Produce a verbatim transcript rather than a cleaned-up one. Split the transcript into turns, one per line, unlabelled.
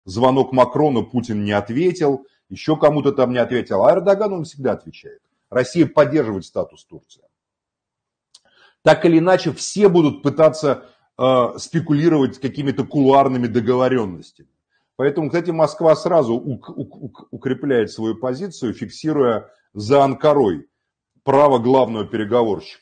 звонок Макрону Путин не ответил, еще кому-то там не ответил, а Эрдоган он всегда отвечает. Россия поддерживает статус Турции. Так или иначе, все будут пытаться э, спекулировать какими-то кулуарными договоренностями. Поэтому, кстати, Москва сразу укрепляет свою позицию, фиксируя за Анкарой право главного переговорщика.